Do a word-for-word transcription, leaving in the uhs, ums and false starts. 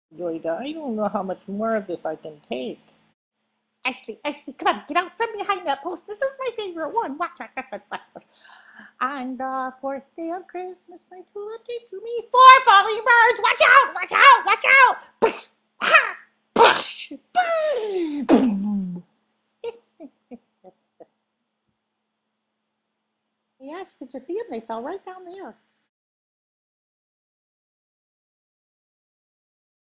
Yoida, I don't know how much more of this I can take. Actually, actually, come on, get out from behind that post. This is my favorite one. Watch, watch, watch, watch, watch. On the fourth day of Christmas, my true love gave to me four falling birds. Watch out! Watch out! Watch out! Push! Ha! Push! Boom! Yes, did you see them? They fell right down there.